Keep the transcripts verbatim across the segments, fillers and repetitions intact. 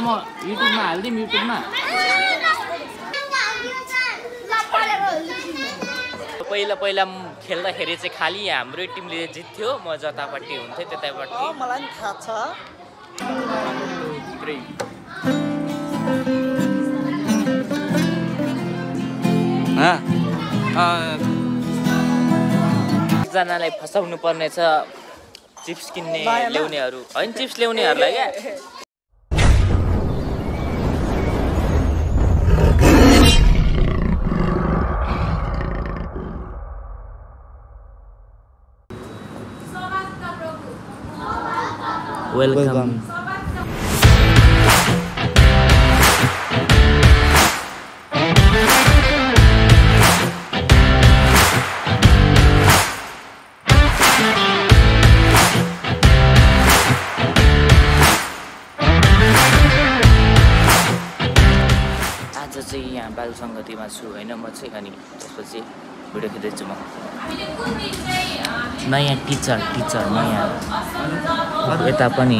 म युट्युबमा हाल्दिम युट्युबमा पहिला पहिला खेल्दाखेरि चाहिँ खालि हाम्रै टिमले जित्थ्यो म जतापट्टि हुन्थेँ त्यतापट्टि मलाई नि थाहा छ जनालाई फसाउनु पर्ने छ चिप्स किन्ने ल्याउनेहरू हैन चिप्स ल्याउनेहरूलाई क्या वेलकम यहाँ बाल सङ्गतिमा छु होइन म चाहिँ अनि त्यसपछि भिडियो खिच्दैछु म नयाँ टिचर टिचर नयाँ यता पनि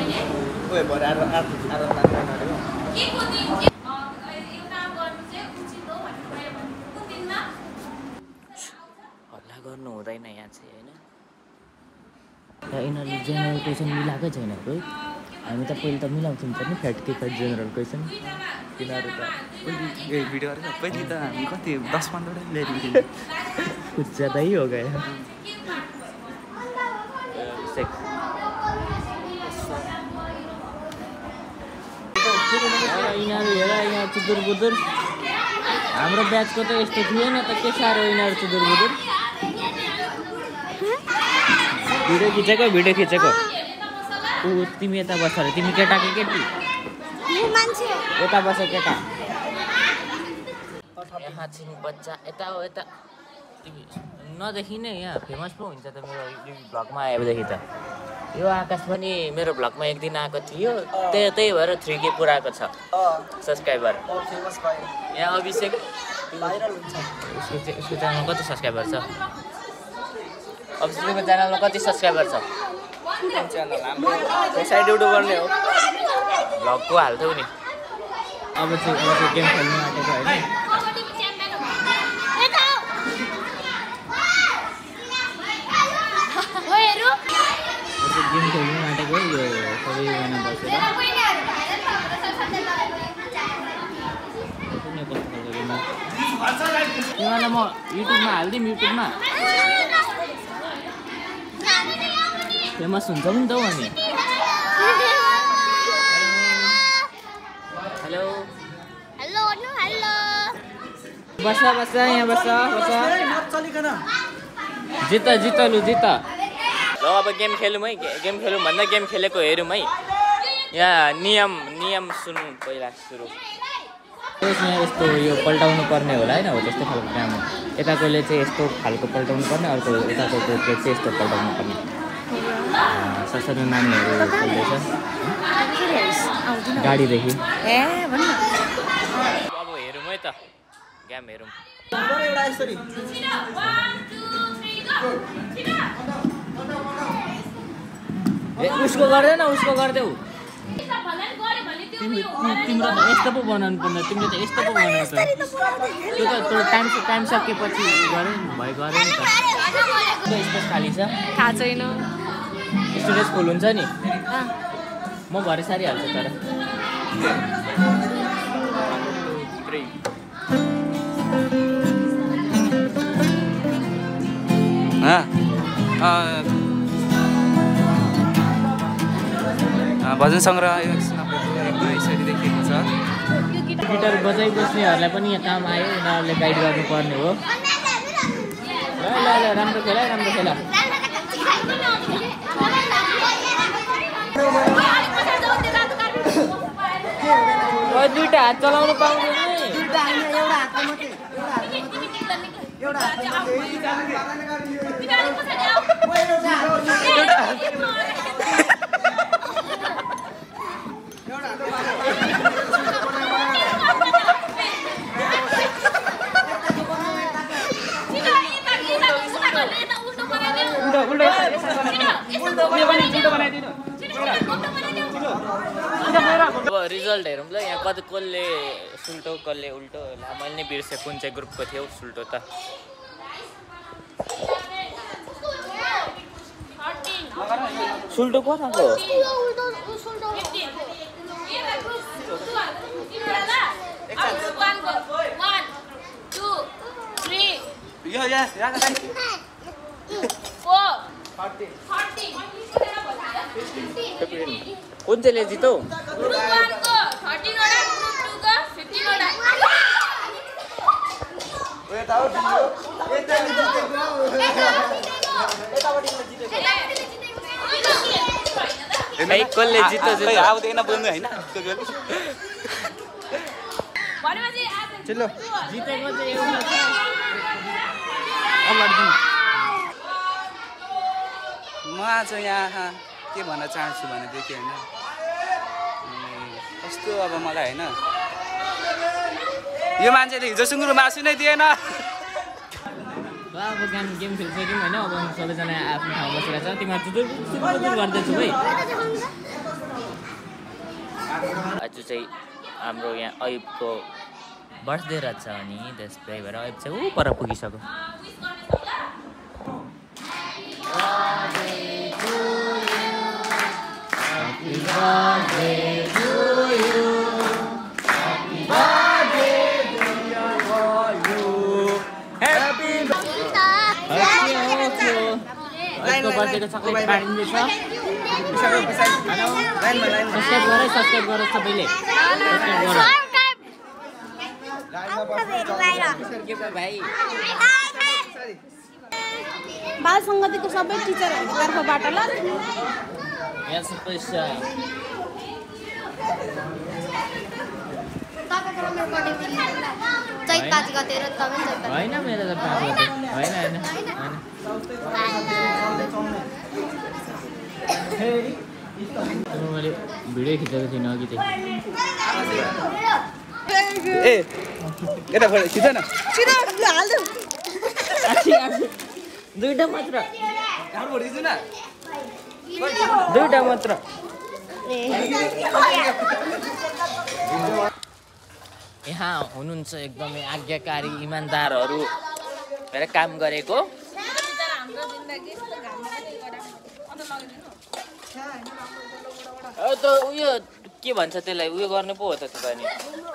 हल्ला गर्नु हुँदैन यहाँ चाहिँ होइन यिनीहरूले जेनरल क्वेसन मिलाएकै छैन है हामी त पहिले त मिलाउँछौँ त नि फ्याट के फ्याट जेनरल क्वेसन तिनीहरू त ए भिडियोहरू त पहिले त हामी कति दस पन्ध्रवटा ल्याइदिन्थ्यौँ कुछ ज्यादा ही हो गया यिनीहरू हेर यहाँ चुदुर बुदुर हाम्रो ब्याचको त यस्तो थिएन त के साह्रो यिनीहरू चुदुर बुदुर भिडियो खिचेको भिडियो खिचेको ऊ तिमी यता बस्छ अरे तिमी केटा कि केटी यता बस केटा यहाँ छिन् बच्चा यता हो यता तिमी नदेखि नै यहाँ फेमस पो हुन्छ त मेरो भ्लगमा आएपछि त यो आकाश पनि मेरो भ्लगमा एक दिन आएको थियो त्यही त्यही भएर थ्री के पुऱ्याएको छ सब्सक्राइबर यहाँ अभिषेक उसको च्यानलमा कति सब्सक्राइबर छ अभिषेकको च्यानलमा कति सब्सक्राइबर छ साइड युट्युब गर्ने हो भ्लगको हाल्थ्यौ नि अब चाहिँ गेम खेल्नु आँटेको होइन गेम खेल्नु आँटेको यो सबैजना बसेर तिमीलाई म युट्युबमा हालिदिउँ युट्युबमा फेमस हुन्छ नि त हौ अनि हेलो हेलो हेलो बस बस यहाँ बस बस जित जित लु जित ल अब गेम खेलौँ है गेम खेलौँ भन्दा गेम खेलेको हेरौँ है यहाँ नियम नियम सुनौँ पहिला सुरु यहाँ यस्तो यो पल्टाउनु पर्ने होला होइन हो त्यस्तो खालको काम हो यताकोले चाहिँ यस्तो खालको पल्टाउनु पर्ने अर्को यताको चाहिँ यस्तो पल्टाउनु पर्ने ससानो नानीहरू खेल्दैछ गाडीदेखि अब हेरौँ है त गेम हेरौँ उसको गर्दैन उसको गरिदेऊ तिम्रो त यस्तो पो बनाउनु पर्ने तिमीले त यस्तो पो बनाउँछ त्यो त त्यो टाइम टाइम सकेपछि गरे भयो गरे नि त स्पेस खाली छ थाहा छैन स्टोरेज फुल हुन्छ नि म भरे सारिहाल्छु तर भजन सङ्ग्रह यसरी देखिएको छ गिटार बजाइ बस्नेहरूलाई पनि यहाँ काम आयो उनीहरूले गाइड गर्नुपर्ने हो ल ल ल राम्रो खेल है राम्रो खेल दुईटा हात चलाउनु पाउँदैन उल्टो उल्टो बनाइदिनु अब रिजल्ट हेरौँ ल यहाँ कति कसले सुल्टो कसले उल्टो होला मैले नै बिर्सेँ कुन चाहिँ ग्रुपको थियो सुल्टो त सुल्टो कताको यो या या कुन चाहिँले जितौ कसले जित्छ आउँदैन बोल्नु होइन चिल्लो जितेको चाहिँ एउटा म आज यहाँ के भन्न चाहन्छु भनेदेखि होइन कस्तो अब मलाई होइन यो मान्छेले हिजो सुँगुरो मासु नै दिएन अब गेम गेम खेलिसक्यौँ होइन अब सबैजना आफ्नो ठाउँ बसेर छ तिमीहरू सुदुर सुदुर गर्दैछु है आज चाहिँ हाम्रो यहाँ अयुबको बर्थडे रहेछ अनि त्यही भएर अयुब चाहिँ ऊ पर पुगिसक्यो Happy birthday to you. Happy birthday dear for you. Happy birthday. Happy birthday को चकलेट बाँडिँदैछ हेलो सब्स्क्राइब गरे सब्स्क्राइब गरे सबैले सब्स्क्राइब गरे भाइ बाल संगतिको सबै टिचरहरूको तर्फबाट ल यहाँ सबै छ चैत पाँच गते र तपाईँ चैत होइन मेरो त पाँच गते होइन होइन होइन मैले भिडियो खिचेको थिइनँ अघि चाहिँ ए यता खिच न दुईटा मात्र न दुईटा मात्र यहाँ हुनुहुन्छ एकदमै आज्ञाकारी इमान्दारहरू भएर काम गरेको त उयो के भन्छ त्यसलाई उयो गर्ने पो हो त त्यो नि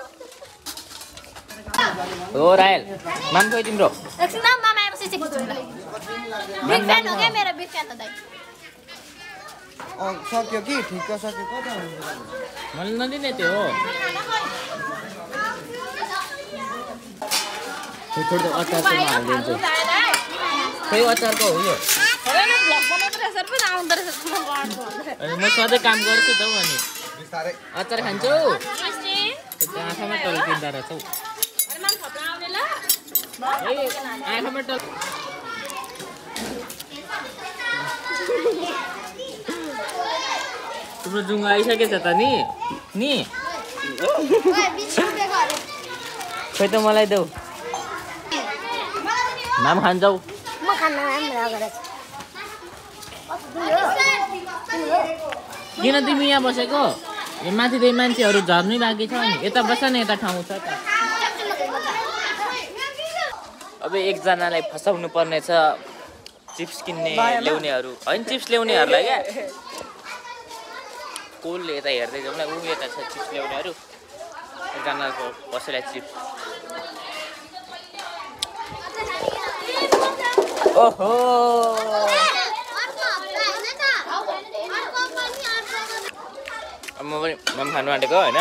हो रायल मान खोइ तिम्रो एकछिन मामा आएपछि चाहिँ खिच्नु ल बिग फ्यान हो क्या मेरो बिग फ्यान हो दाइ सक्यो कि ठिक सक्यो कता मैले नदिने त्यो हो थोरै अचारको हालिदिन्छु खोइ अचारको हो यो म सधैँ काम गर्छु त हौ अनि अचार खान्छौ आँखामा टल्किँदो रहेछौ आँखामा टल तिम्रो जुङ्गा आइसकेछ त नि नि खोइ त मलाई देऊ नाम खान्छौ म खान्न किन तिमी यहाँ बसेको माथि त्यही मान्छेहरू झर्नै बाँकी छ नि यता बस न यता ठाउँ छ त अब एकजनालाई फसाउनु पर्ने छ चिप्स किन्ने ल्याउनेहरू होइन चिप्स ल्याउनेहरूलाई क्या कोलले यता हेर्दै जाउँ न ऊ यता छ चिप्स ल्याउनेहरू एकजनाको कसैलाई चिप्स ओहो म पनि म खानु आँटेको होइन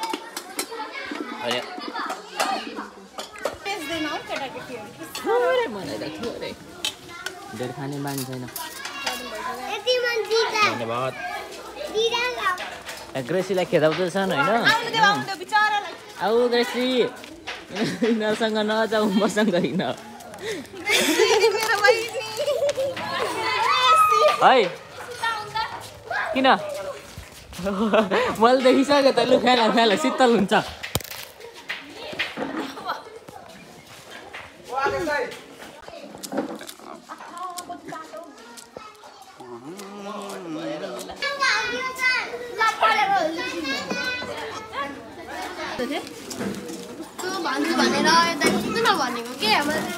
धेरै खाने बानी छैन धन्यवाद ग्रेसीलाई खेदाउँदैछन् होइन आऊ ग्रेसी यिनीहरूसँग नजाऊ मसँग होइन है किन मैले देखिसकेँ त लु खेला खेला शीतल हुन्छ भन्दै थिए त्यो भन्छु भनेर यता किन नभनेको के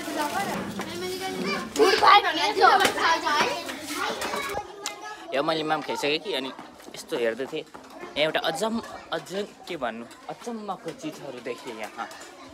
फुड फाइट भनेर चाहिँ थाहा छ है यो मैले माम खाइसकेँ कि अनि यस्तो हेर्दै थिएँ यहाँ एउटा अझम अझ के भन्नु अचम्मको चिजहरू देखेँ यहाँ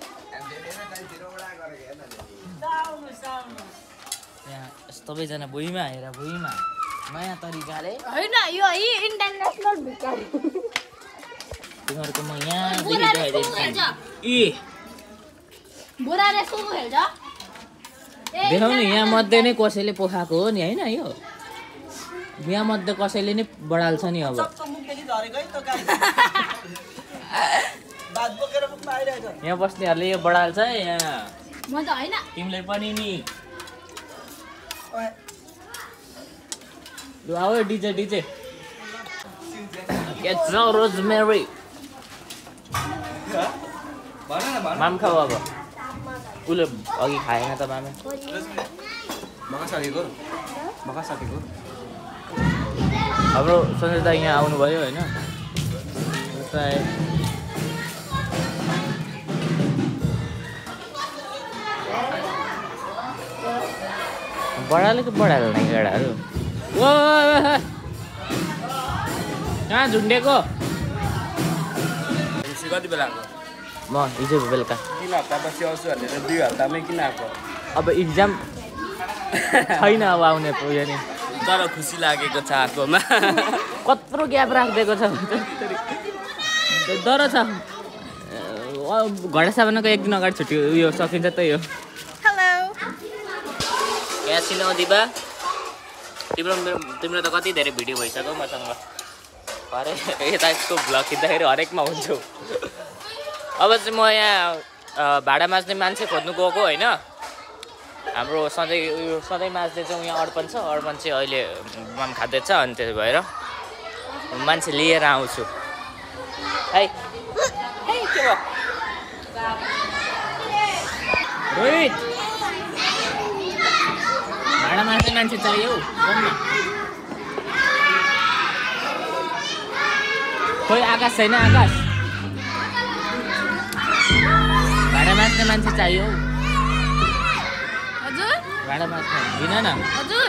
यहाँ सबैजना भुइँमा हेर भुइँमा नयाँ तरिकाले होइन यो है इन्टरनेसनल भिकारी तिमीहरूको म यहाँदेखि देखाइदिन्छु ए बुढाले सुरु हेर्छ देखाउनु यहाँ मध्ये नै कसैले पोखाएको हो नि होइन यो यहाँ मध्ये कसैले नै बढाल्छ नि अब यहाँ बस्नेहरूले यो बढाल्छ है यहाँ म त होइन तिमीले पनि नि लु आऊ DJ DJ It's no rosemary. माम खाऊ अब उसले अघि खाएन त मामे मका सकेको मका सकेको हाम्रो सञ्जय दा यहाँ आउनुभयो होइन बढाले कि बढाएन नि केटाहरू ओ कहाँ झुन्डेको कति बेला आएको म हिजो बेलुका तिन हप्ता पछि आउँछु भनेर दुई हप्तामै किन आएको अब इक्जाम छैन अब आउने उयो नि तर खुसी लागेको छ आएकोमा कत्रो ग्याप राखिदिएको छ डर छ घडा साबनको एक दिन अगाडि छुट्टी उयो सकिन्छ त यो हेलो यहाँ सिनो दिपा तिम्रो तिम्रो त कति धेरै भिडियो भइसक्यो मसँग हरेक यता यसको भ्लग खिच्दाखेरि हरेकमा हुन्छु अब चाहिँ म यहाँ भाडा माझ्ने मान्छे खोज्नु गएको होइन हाम्रो सधैँ उयो सधैँ माझ्ने चाहिँ यहाँ अर्पण छ अर्पण चाहिँ अहिले माम खाँदैछ अनि त्यसो भएर मान्छे लिएर आउँछु है के भयो रोहित भाडा माझ्ने मान्छे चाहियो खोइ आकाश छैन आकाश भाडा माझ्ने मान्छे चाहियो हजुर भाडा माझ्ने दिन न हजुर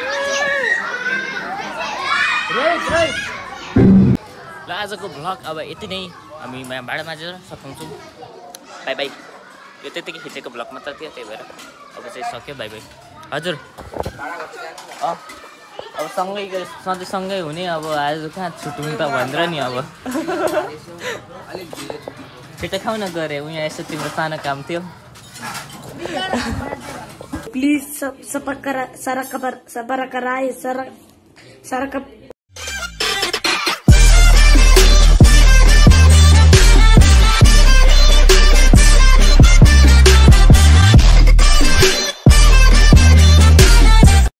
रोहित रोहित ल आजको भ्लग अब यति नै हामी भाडा माझेर सघाउँछौँ बाई बाई यो त्यतिकै खिचेको भ्लग मात्र थियो त्यही भएर अब चाहिँ सक्यो बाई बाई हजुर अँ अब सँगै सधैँ सँगै हुने अब आज कहाँ छुट्यौँ त भनेर नि अब छिटो खाउन गरे उहाँ यसो तिम्रो सानो काम थियो प्लिज सब सपर करा सारा खबर सबर कराए सारा सारा